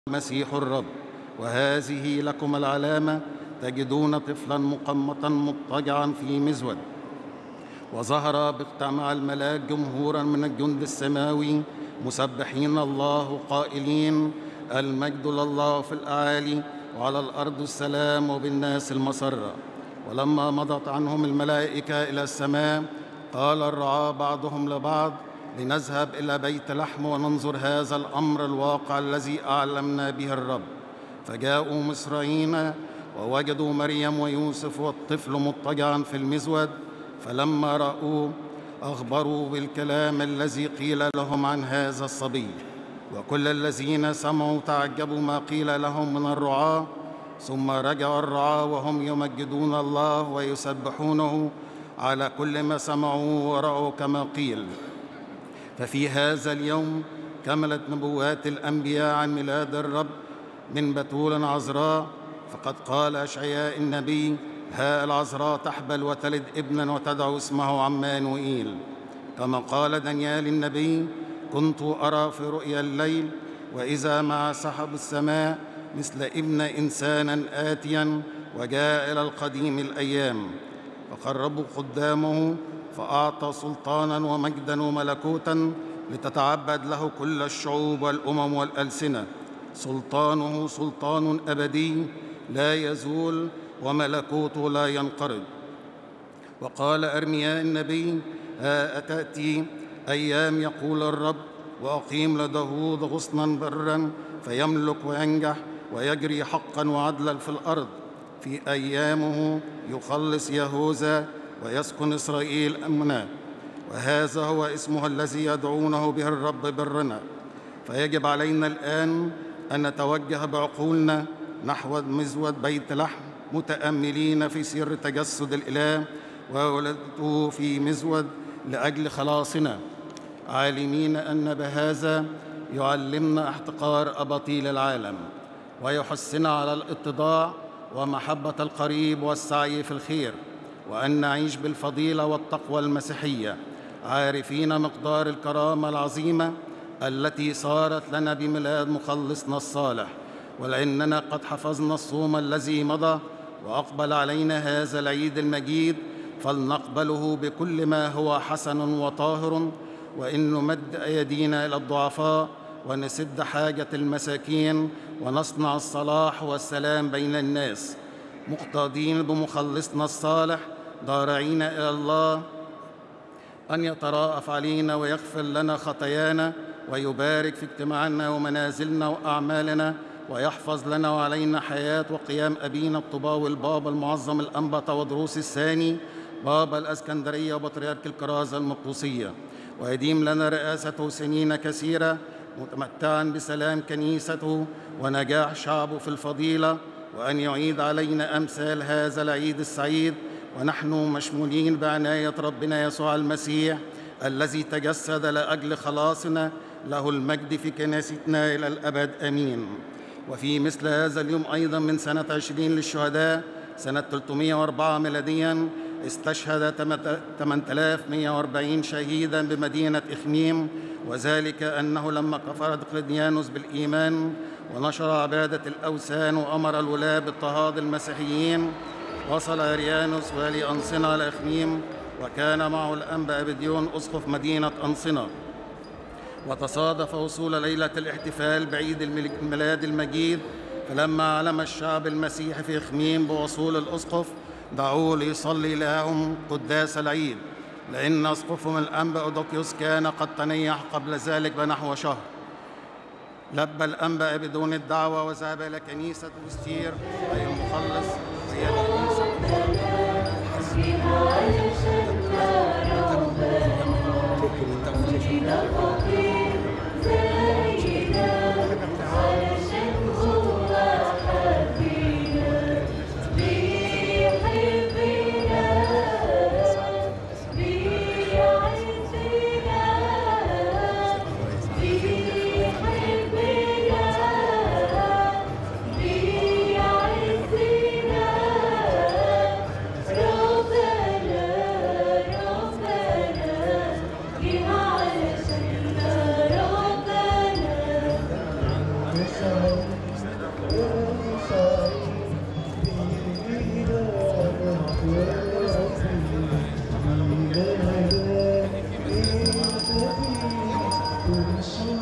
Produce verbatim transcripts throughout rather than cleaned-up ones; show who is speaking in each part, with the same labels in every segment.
Speaker 1: المسيح الرب. وهذه لكم العلامة: تجدون طفلا مقمطا مضطجعا في مزود. وظهر باجتماع الملاك جمهورا من الجند السماوي مسبحين الله قائلين: المجد لله في الأعالي، وعلى الأرض السلام، وبالناس المسرة. ولما مضت عنهم الملائكة إلى السماء، قال الرعاة بعضهم لبعض: لنذهب إلى بيت لحم وننظر هذا الأمر الواقع الذي أعلمنا به الرب. فجاءوا مصريين ووجدوا مريم ويوسف والطفل مضطجعا في المزود، فلما رأوه أخبروا بالكلام الذي قيل لهم عن هذا الصبي. وكل الذين سمعوا تعجبوا ما قيل لهم من الرعاة. ثم رجع الرعاة وهم يمجدون الله ويسبحونه على كل ما سمعوا ورأوا كما قيل. ففي هذا اليوم كملت نبوات الأنبياء عن ميلاد الرب من بتول عذراء. فقد قال أشعياء النبي: ها العذراء تحبل وتلد ابنا وتدعو اسمه عمانوئيل. كما قال دانيال النبي: كنت أرى في رؤيا الليل، وإذا مع سحب السماء مثل ابن إنسان آتيا، وجاء إلى القديم الأيام. فقربوا قدامه، فأعطى سلطانا ومجدا وملكوتا لتتعبد له كل الشعوب والأمم والألسنة. سلطانه سلطان أبدي لا يزول، وملكوته لا ينقرض. وقال أرمياء النبي: ها أتأتي أيام، يقول الرب، وأقيم لداود غصنا برا، فيملك وينجح ويجري حقا وعدلا في الأرض. في أيامه يخلص يهوذا ويسكن إسرائيل أمنا. وهذا هو اسمه الذي يدعونه به الرب برنا. فيجب علينا الآن أن نتوجه بعقولنا نحو مزود بيت لحم، متأملين في سر تجسد الإله وولادته في مزود لأجل خلاصنا، عالمين أن بهذا يعلمنا احتقار أباطيل العالم، ويحثنا على الاتضاع ومحبة القريب والسعي في الخير، وأن نعيش بالفضيلة والتقوى المسيحية، عارفين مقدار الكرامة العظيمة التي صارت لنا بميلاد مخلصنا الصالح. ولأننا قد حفظنا الصوم الذي مضى وأقبل علينا هذا العيد المجيد، فلنقبله بكل ما هو حسن وطاهر، وإن نمد أيدينا إلى الضعفاء ونسد حاجة المساكين، ونصنع الصلاح والسلام بين الناس، مقتدين بمخلصنا الصالح، ضارعين إلى الله أن يتراءف علينا ويغفر لنا خطايانا، ويبارك في اجتماعنا ومنازلنا وأعمالنا، ويحفظ لنا وعلينا حياة وقيام أبينا الطباوي البابا المعظم الأنبا تودروس الثاني، بابا الأسكندرية وبطريرك الكرازة المقدوسية، ويديم لنا رئاسته سنين كثيرة، متمتعا بسلام كنيسته ونجاح شعبه في الفضيلة، وأن يعيد علينا أمثال هذا العيد السعيد ونحن مشمولين بعناية ربنا يسوع المسيح الذي تجسد لأجل خلاصنا، له المجد في كنيستنا إلى الأبد آمين. وفي مثل هذا اليوم أيضا من سنة عشرين للشهداء سنة ثلاثمائة وأربعة ميلاديا استشهد ثمانية آلاف ومائة وأربعين شهيدا بمدينة إخميم، وذلك أنه لما كفر دقلديانوس بالإيمان ونشر عبادة الأوثان وأمر الولاة باضطهاد المسيحيين، وصل أريانوس والي أنصنة لإخميم، وكان معه الأنبا أبديون أسقف مدينة أنصنة. وتصادف وصول ليلة الاحتفال بعيد الميلاد المجيد، فلما علم الشعب المسيحي في إخميم بوصول الأسقف دعوه ليصلي لهم قداس العيد، لأن أسقفهم الأنبا أودوكيوس كان قد تنيح قبل ذلك بنحو شهر. لبى الأنبا بدون الدعوة وذهب إلى كنيسة وستير أي المخلص، وهي كنيسة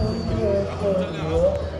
Speaker 2: الحياة